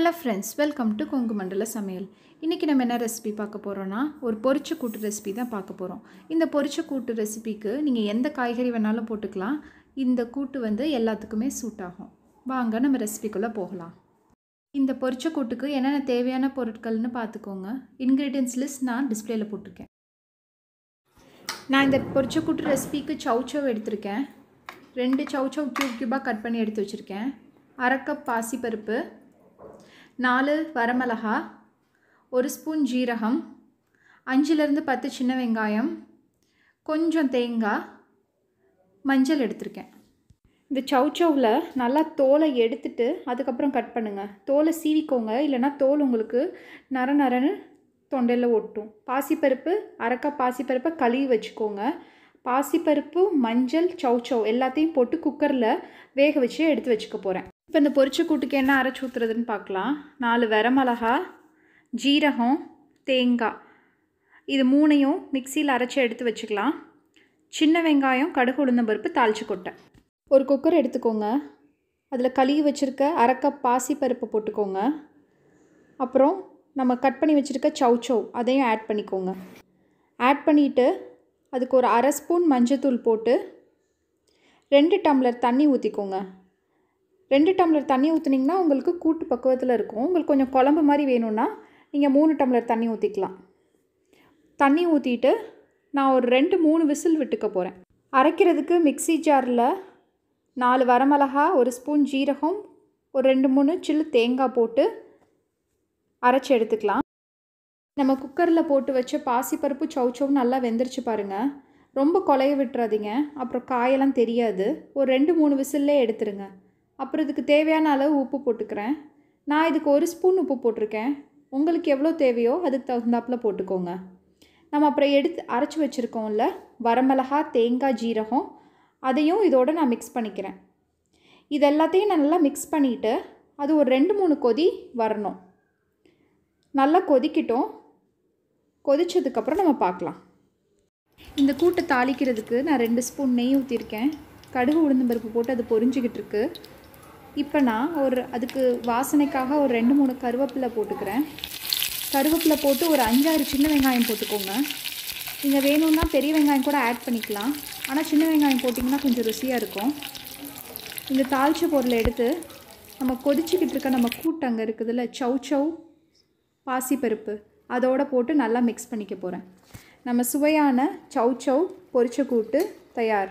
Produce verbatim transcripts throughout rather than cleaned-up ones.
Hello friends, welcome to Kongu மண்டல சமையல். இன்றைக்கி நம்ம என்ன ரெசிபி பார்க்க போகிறோன்னா, ஒரு பொரிச்ச கூட்டு ரெசிபி தான் பார்க்க போகிறோம். இந்த பொரிச்ச கூட்டு ரெசிபிக்கு நீங்கள் எந்த காய்கறி வேணாலும் போட்டுக்கலாம். இந்த கூட்டு வந்து எல்லாத்துக்குமே சூட் ஆகும். வாங்க நம்ம ரெசிபிக்குள்ளே போகலாம். இந்த பொரிச்ச கூட்டுக்கு என்னென்ன தேவையான பொருட்கள்னு பார்த்துக்கோங்க. இன்க்ரீடியன்ஸ் லிஸ்ட் நான் டிஸ்பிளேயில் போட்டிருக்கேன். நான் இந்த பொரிச்ச கூட்டு ரெசிபிக்கு சவுச்சவ் எடுத்திருக்கேன். ரெண்டு சவுச்சவ் க்யூப் க்யூபாக கட் பண்ணி எடுத்து வச்சுருக்கேன். அரை கப் பாசிப்பருப்பு, நாலு வரமிளகா, ஒரு ஸ்பூன் ஜீரகம், அஞ்சுலேருந்து பத்து சின்ன வெங்காயம், கொஞ்சம் தேங்காய், மஞ்சள் எடுத்திருக்கேன். இந்த சவுச்சவில் நல்லா தோலை எடுத்துட்டு அதுக்கப்புறம் கட் பண்ணுங்கள். தோலை சீவிக்கோங்க, இல்லைனா தோல் உங்களுக்கு நர நரன்னு தொண்டையில் ஒட்டும். பாசிப்பருப்பு, அரை கப் பாசிப்பருப்பை கழுவி வச்சுக்கோங்க. பாசிப்பருப்பு, மஞ்சள், சவுச்சவ் எல்லாத்தையும் போட்டு குக்கரில் வேக வச்சு எடுத்து வச்சுக்க போகிறேன். இப்போ இந்த பொரிச்ச கூட்டுக்கு என்ன அரைச்சி ஊற்றுறதுன்னு பார்க்கலாம். நாலு வரமிளகா, ஜீரகம், தேங்காய், இது மூணையும் மிக்சியில் அரைச்சி எடுத்து வச்சுக்கலாம். சின்ன வெங்காயம், கடுகு, உளுந்தம்பருப்பு, தாளிச்சு கொட்டை. ஒரு குக்கர் எடுத்துக்கோங்க. அதில் கழுவி வச்சுருக்க அரை கப் பாசிப்பருப்பு போட்டுக்கோங்க. அப்புறம் நம்ம கட் பண்ணி வச்சுருக்க சவுச்சவ் அதையும் ஆட் பண்ணிக்கோங்க. ஆட் பண்ணிவிட்டு அதுக்கு ஒரு அரை ஸ்பூன் மஞ்சத்தூள் போட்டு ரெண்டு டம்ளர் தண்ணி ஊற்றிக்கோங்க. ரெண்டு டம்ளர் தண்ணி ஊற்றுனீங்கன்னா உங்களுக்கு கூட்டு பக்குவத்தில் இருக்கும். உங்களுக்கு கொஞ்சம் குழம்பு மாதிரி வேணும்னா நீங்கள் மூணு டம்ளர் தண்ணி ஊற்றிக்கலாம். தண்ணி ஊற்றிட்டு நான் ஒரு ரெண்டு மூணு விசில் விட்டுக்க போகிறேன். அரைக்கிறதுக்கு மிக்ஸி ஜாரில் நாலு வரமிளகா, ஒரு ஸ்பூன் ஜீரகம், ஒரு ரெண்டு மூணு சில்லு தேங்காய் போட்டு அரைச்சி எடுத்துக்கலாம். நம்ம குக்கரில் போட்டு வச்ச பாசிப்பருப்பு சவுச்சவ் நல்லா வெந்துருச்சு பாருங்கள். ரொம்ப கொலைய விட்டுறாதீங்க, அப்புறம் காயெல்லாம் தெரியாது. ஒரு ரெண்டு மூணு விசில்லே எடுத்துருங்க. அப்புறம் இதுக்கு தேவையான அளவு உப்பு போட்டுக்கிறேன். நான் இதுக்கு ஒரு ஸ்பூன் உப்பு போட்டிருக்கேன். உங்களுக்கு எவ்வளோ தேவையோ அதுக்கு தகுந்தாப்பில் போட்டுக்கோங்க. நம்ம அப்புறம் எடுத்து அரைச்சி வச்சுருக்கோம்ல வரமிளகா, தேங்காய், ஜீரகம், அதையும் இதோடு நான் மிக்ஸ் பண்ணிக்கிறேன். இது எல்லாத்தையும் நான் நல்லா மிக்ஸ் பண்ணிவிட்டு அது ஒரு ரெண்டு மூணு கொதி வரணும். நல்லா கொதிக்கிட்டோம். கொதித்ததுக்கப்புறம் நம்ம பார்க்கலாம். இந்த கூட்டை தாளிக்கிறதுக்கு நான் ரெண்டு ஸ்பூன் நெய் ஊற்றிருக்கேன். கடுகு, உளுந்தம்பருப்பு போட்டு அது பொரிஞ்சிக்கிட்டு இருக்கு. இப்போ நான் ஒரு அதுக்கு வாசனைக்காக ஒரு ரெண்டு மூணு கருவேப்பிலை போட்டுக்கிறேன். கருவேப்பிலை போட்டு ஒரு அஞ்சாறு சின்ன வெங்காயம் போட்டுக்கோங்க. நீங்கள் வேணும்னா பெரிய வெங்காயம் கூட ஆட் பண்ணிக்கலாம். ஆனால் சின்ன வெங்காயம் போட்டிங்கன்னா கொஞ்சம் ருசியாக இருக்கும். இந்த தாளிச்ச பொருளை எடுத்து நம்ம கொதிச்சிக்கிட்டு இருக்க நம்ம கூட்டு அங்கே இருக்குதுல்ல சவுச்சவ் பாசிப்பருப்பு அதோடு போட்டு நல்லா மிக்ஸ் பண்ணிக்க போகிறேன். நம்ம சுவையான சவுச்சவ் பொரிச்ச கூட்டு தயார்.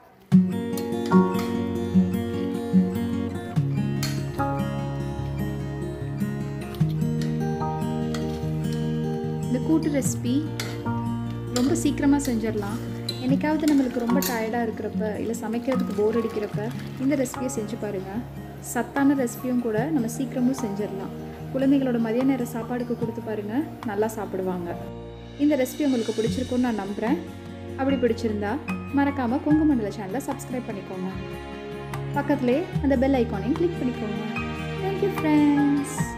இந்த கூட்டு ரெசிபி ரொம்ப சீக்கிரமாக செஞ்சிடலாம். என்றைக்காவது நம்மளுக்கு ரொம்ப டயர்டாக இருக்கிறப்ப, இல்லை சமைக்கிறதுக்கு போர் அடிக்கிறப்ப இந்த ரெசிபியை செஞ்சு பாருங்கள். சத்தான ரெசிபியும் கூட நம்ம சீக்கிரமும் செஞ்சிடலாம். குழந்தைகளோட மதிய நேர சாப்பாடுக்கு கொடுத்து பாருங்கள், நல்லா சாப்பிடுவாங்க. இந்த ரெசிபி உங்களுக்கு பிடிச்சிருக்குன்னு நான் நம்புகிறேன். அப்படி பிடிச்சிருந்தா மறக்காமல் கொங்கு மண்டல சேனலை சப்ஸ்கிரைப் பண்ணிக்கோங்க. பக்கத்துலேயே அந்த பெல் ஐக்கானையும் கிளிக் பண்ணிக்கோங்க. Thank you friends.